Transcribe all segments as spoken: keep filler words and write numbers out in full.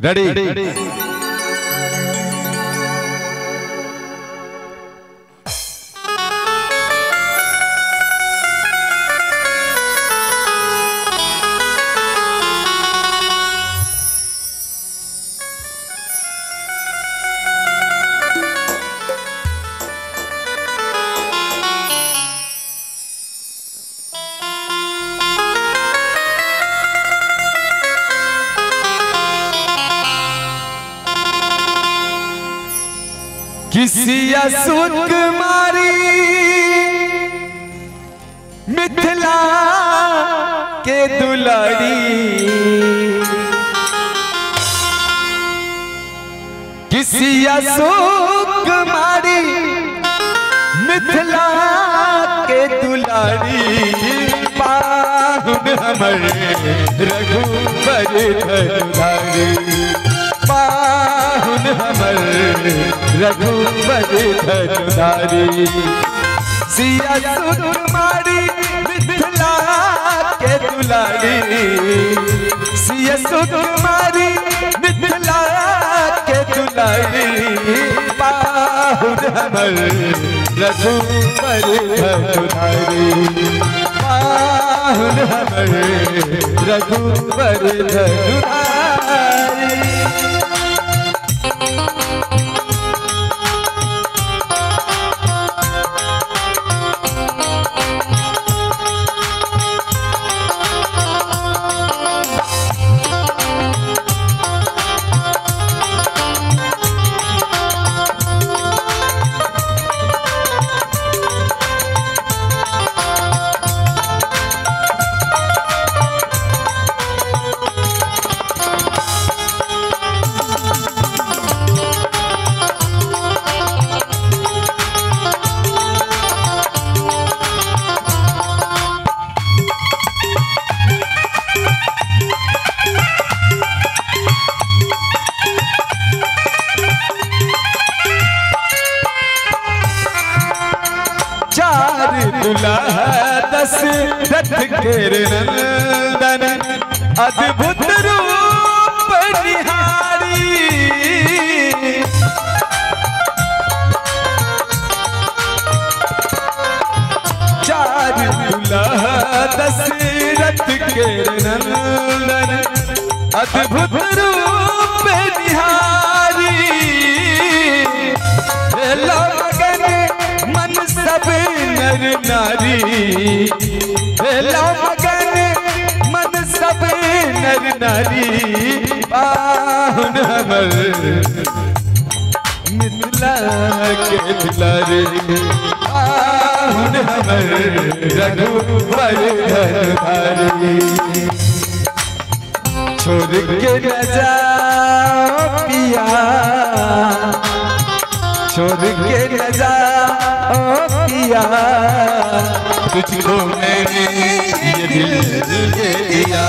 Ready किसी सुकुमारी मिथिला के दुलारी, किसी सुकुमारी मिथिला के दुलारी, पाहुन हमर रघुबर धनुधारी, पाहुन हमर रघुबर धनुधारी। सिया सुकुमारी मिथिला के दुलारी, सिया सुकुमारी मिथिला के दुलारी, पाहुन हमर रघुबर धनुधारी, पाहुन हमर रघुबर धनुधारी। दुल्हा दशरथ के नंदन, अद्भुत रूप निहारी, चार दुल्हा दशरथ के नंदन, अद्भुत रूप निहारी, मन सब नर नारी, मगन मन सब नर नारी, पाहुन हमर मिथिला के दुलारी, पाहुन हमर रघुबर धनुधारी। छोड़ के न जाओ पिया, छोड़ के न जाओ पिया, तुझको मैंने ये दिल दे दिया,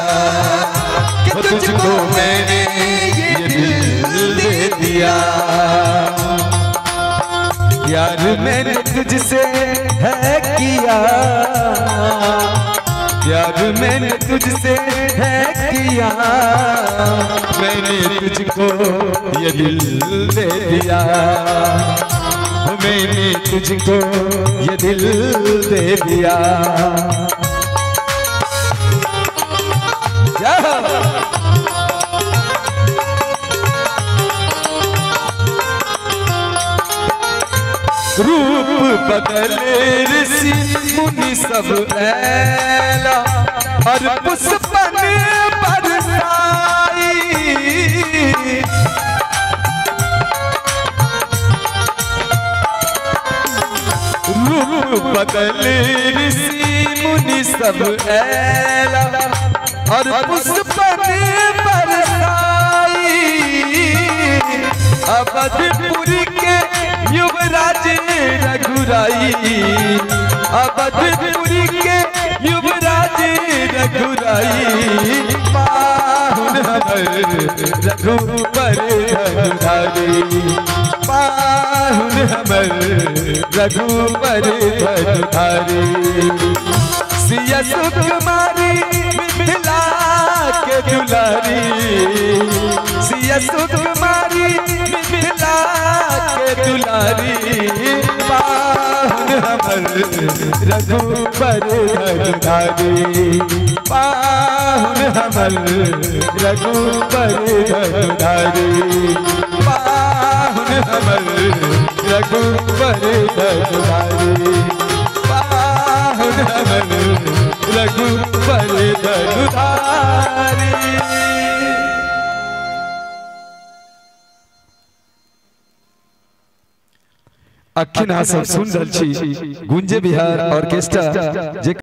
तुझको मैंने ये दिल दे दिया। प्यार मैंने तुझसे है किया, प्यार मैंने तुझसे है किया, मैंने तुझको ये दिल दे दिया, मैंने तुझको ये दिल दे दिया। रूप बदले ऋषि मुनि सब ऐला, और पुष्पन बरसाई, रूप बदले ऋषि मुनि सब ऐला, और पुष्पन बरसाई, अवधपुरी के युवराज रघुराई, अवधपुरी के युवराज रघुराई, पाहुन हमर रघुबर धनुधारी, पाहुन हमर रघुबर धनुधारी। सिया सुकुमारी मिथिला के के दुलारी सिया सुकुमारी मिथिला के दुलारी पाहुन हमर रघुबर धरधारी पाहुन हमर रघुबर धरधारी पाहुन हमर रघुबर धरधारी पाहुन हमर रघुबर धरधारी। अखिन सब सुन रहल छी गुंजे बिहार ऑर्केस्ट्रा।